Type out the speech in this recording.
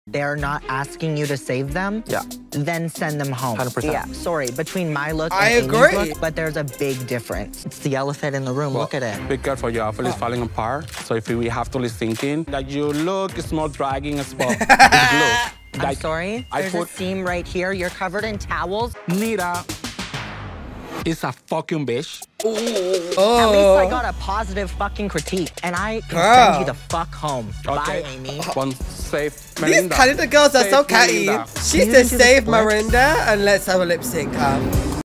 they're not asking you to save them, then send them home. 100%. Yeah, sorry, between my look I and agree. Amy's look, but there's a big difference. It's the elephant in the room, look at it. Be careful, your outfit is falling apart. So if we have to lip syncing, that you look is more dragging as well. I'm sorry, there's a seam right here. You're covered in towels. Nearah is a fucking bitch. At least I got a positive fucking critique, and I can send you the fuck home. Bye, Aimee. One safe These Melinda. Canada girls are so Safe catty. Melinda. She said save Miranda and let's have a lip sync.